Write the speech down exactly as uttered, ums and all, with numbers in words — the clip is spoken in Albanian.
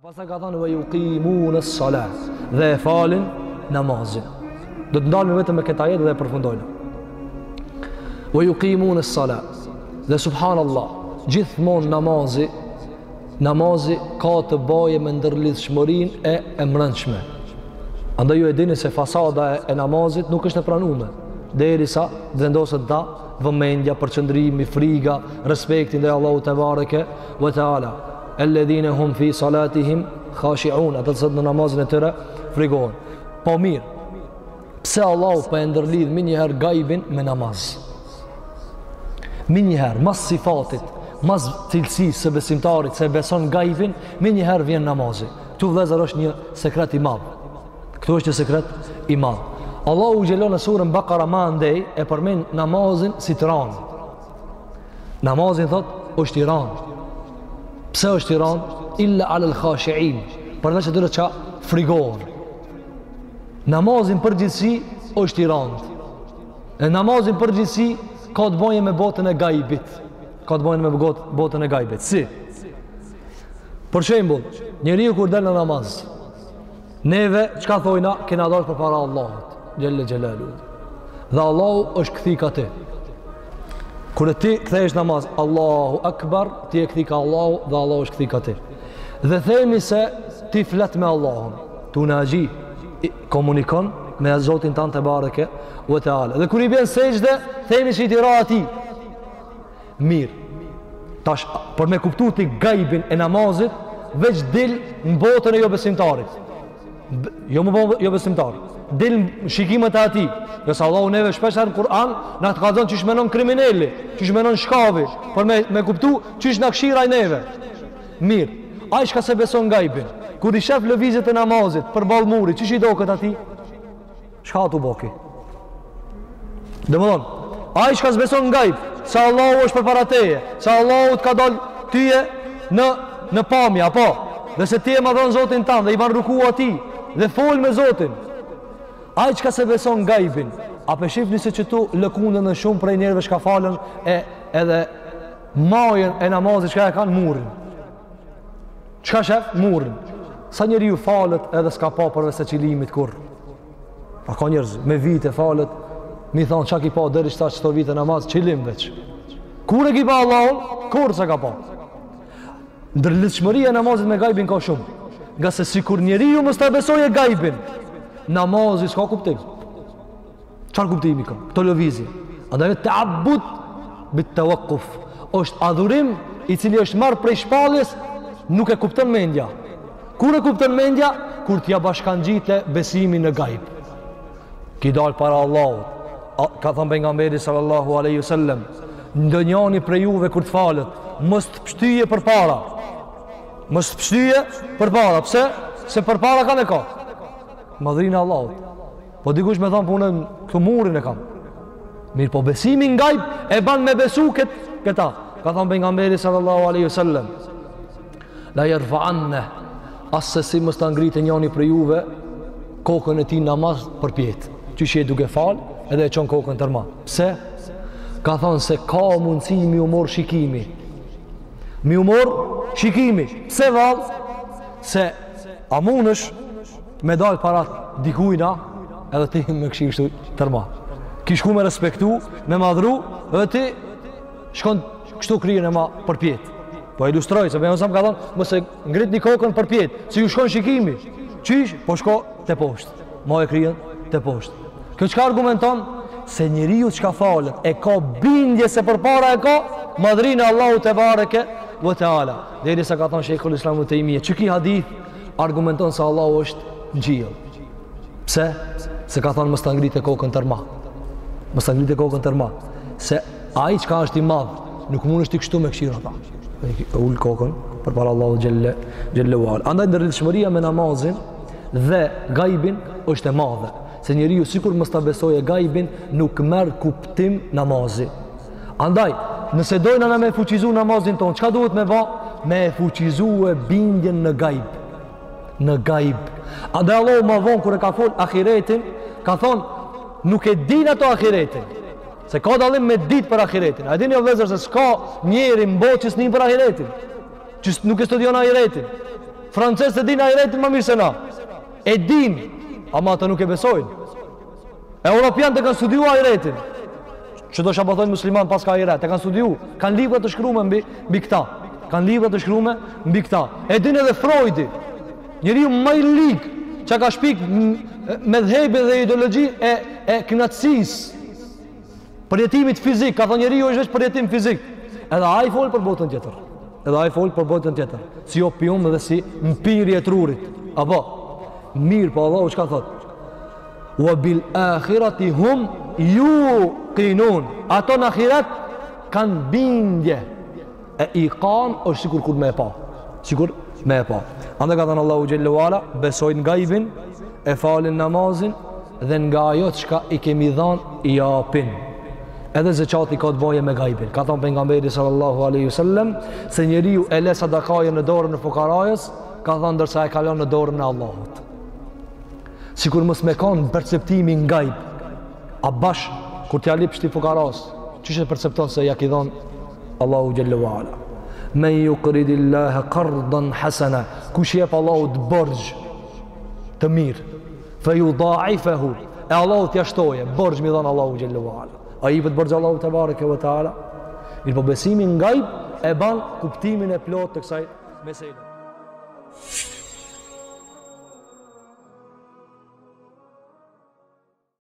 Pastaj ka thënë ve yuqimuna s-salat dhe e falin namazin. Do të ndalemi vetëm me këtë ajet dhe e përfundojmë. Ve yuqimuna s-salat. Dhe subhanallahu, gjithmonë namazi, namazi ka të baje me ndërlidhshmërinë e e mbrëmshme. Andaj ju e dini se fasada e, e namazit nuk është e pranuar, derisa vendoset da vëmendja, përqendrimi, friga, respekti ndaj Allahut te bareke ve teala. Alladhina hum fi salatihim khashi'un, ata që në namazin e tyre frikojnë. Po mirë, pse Allahu po e ndërlidh më një herë gajbin me namaz? Më një herë, mas sifatit, mas cilësisë së besimtarit se beson gajbin, më një herë vjen namazi. Këtu vëllezër është një sekret i madh. Këtu është një sekret i madh. Allahu xhelal në surën Bakara më andej e përmend namazin si të ranë. Namazin thot është i ranë. Pse është i ranë? Illa alal khashi'in, përveç atyre që frikojnë. Namazin përgjithësi është i ranë. E namazin përgjithësi ka të bëjë me botën e gajbit. Ka të bëjë me botën e gajbit. Si? Për shembull, njeriu kur del në namaz, neve çka thojna, kena dalë përpara Allahut, xhelle xhelalu. Dhe Allahu është kthik atë. Kur ti kthehesh namaz, Allahu Akbar, ti e kthik Allahu dhe Allahu është kthik atë. Dhe themi se ti flet me Allahun, tu naji, komunikon me Zotin tan te bareke ve teala. Dhe kur i bën sejdë, themi se ti ra ati. Mirë. Tash për me kuptuar ti gajbin e namazit, veç dil në botën e jo besimtarit. Jo më jo besimtar. Dil shikimet e ati. Nëse Allahu neve shpesh në Kur'an na të ka thënë çish menon kriminali, çish menon shkavi, për me me kuptu çish na këshiraj neve. Mirë. Ai shka se beson gajbin, kur i shef lëvizjet e namazit për ballë murit, çish i doket atij? Çka tu boki? Domthon, ai shka se beson gajb, se Allahu është përpara teje, se Allahu të ka dal tyje në në pamje, apo? Dhe se ti e madhon Zotin tan dhe i ban ruku atij dhe fol me Zotin. Ai çka se beson gajbin, a pe shifni se që tu lëkundën në shumë prej njerëve shka falën e edhe majën e namazit çka e kanë murin. Çka shef? Murin. Sa njeri ju falët edhe s'ka pa përve se qilimit kur. A ka njerëz me vite falët, mi thonë qa ki pa deri shta qëto vite namaz, qilim veç. Kur e ki pa Allahun, kur se ka pa. Ndërlidhshmëria e namazit me gajbin ka shumë. Nga se si kur njeri ju mës të besoj e gajbin, namazit s'ka kuptim. Qarë kuptimi ka? Këto lëvizje. Andaj të abut bit të wakuf. është adhurim i cili është marrë prej shpalljes, nuk e kupton mendja. Kur e kupton mendja? Kur t'ja bashkangjite besimin në gajb. Ki dalë para Allahut. Ka thënë pejgamberi sallallahu alaihi wasallam, ndonjëri prej juve kur të falet, mos të pshtyje përpara. Mos të pshtyje përpara. Pse? Se përpara kanë e ka. Madhrinë e Allahut. Po dikush më thon punën këtu murin e kam. Mirë, po besimi në gajb e ban me besu kët, këta. Ka thënë pejgamberi sallallahu alaihi wasallam, la yarfa'anna as-sasi mos ta ngritë njëri prej juve kokën e tij namaz për pjet. Qysh e duke fal, edhe e çon kokën tërma. Pse? Ka thonë se ka mundësi mi umor shikimi. Mi umor shikimi. Pse vallë? Se a munësh me dalë para dikujna edhe ti me këshirë kështu tërma. Ki shku me respektu, me madhru, edhe ti shkon kështu kryen e ma për pjetë. Po ilustroj, se bëjmë samë ka thonë, mëse ngrit një kokën për pjetë, si ju shkon shikimi. Qish? Po shko të poshtë. Ma e kryen të poshtë. Kjo qka argumenton? Se njeriu që ka falet, e ka bindje se për para e ka, madhrinë e Allahu te bareke vë te ala. Dhe i sa ka thonë Shejkhul Islam Ibn Taymija, që ki hadith argumenton se Allahu është në gjillë. Pse? Se ka thonë mës të ngritë e kokën tërma. Mës të ngritë e kokën tërma. Se aji që ka është i madhë, nuk mund është i kështu me këshirë ata. Ullë kokën për para Allahu gjelle, gjelle u alë. Andaj ndërlidhshmëria me namazin dhe gajbin është e madhe. Se njeriu sikur mos ta besojë gajbin, nuk merr kuptim namazi. Andaj, nëse dojna na me fuqizu namazin ton, çka duhet me bë? Me fuqizue bindjen në gajb. Në gajb. Andaj Allahu më vonë kur e ka fol ahiretin, ka thonë nuk e din ato ahiretin. Se ka dallim me ditë për ahiretin. A dini o vëllezër se s'ka njeri në botë që s'nin për ahiretin, që nuk e studion ahiretin. francesët e din ahiretin më mirë se na. E din, ama ata nuk e besojnë. Europianët e kanë studiuar ahiretin. Që do shë bëthojnë musliman pas ka ahiret, e kanë studiu, kanë libra të shkrume mbi, mbi këta. Kanë libra të shkrume mbi këta. E din edhe Freudi, njeriu më i lig që ka shpik me dhejbe dhe ideologi e, e knatësisë, përjetimit fizik, ka thonë njeriu është veç përjetim fizik. Edhe ai fol për botën tjetër. Edhe ai fol për botën tjetër. Si opium dhe si mpirje e trurit. Apo, mirë po Allahu çka thot? Wa bil akhirati hum yuqinun. Ato në ahiret kanë bindje. E iqan është sikur kur me e pa. Sikur me e pa. Andaj ka thënë Allahu xhallahu ala, besojnë gajbin, e falin namazin dhe nga ajo çka i kemi dhënë i japin. Edhe zeqati ka të baje me gajbin. Ka thonë pejgamberi sallallahu alaihi wasallam se njeriu e lë sadakajën në dorën e fukarajës, ka thënë ndërsa e kalon në dorën e Allahut. Sikur mos me kanë perceptimi në gajb. A bash kur t'ja lip shti fukaras, çish e percepton se ja ki dhon Allahu xhallahu ala. Men yuqridillaha qardan hasana, kush jep Allahut borxh të mirë, fa yudha'ifahu, e Allahu t'ja shtoje, borxh mi dhon Allahu xhallahu ala. A i pëtë bërgjë Allahu të barëke vë ta'ala. Mirë po besimin nga i e ban kuptimin e plot të kësaj mesele.